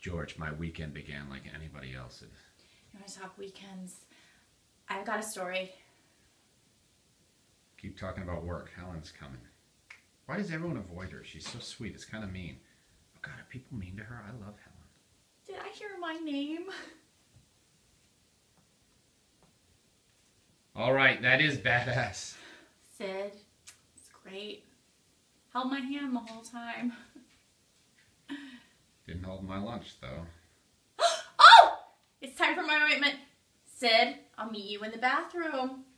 George, my weekend began like anybody else's. You want to talk weekends? I've got a story. Keep talking about work. Helen's coming. Why does everyone avoid her? She's so sweet. It's kind of mean. Oh God, are people mean to her? I love Helen. Did I hear my name? All right, that is badass. Sid, it's great. Held my hand the whole time. Didn't hold my lunch, though. Oh! It's time for my ointment. Sid, I'll meet you in the bathroom.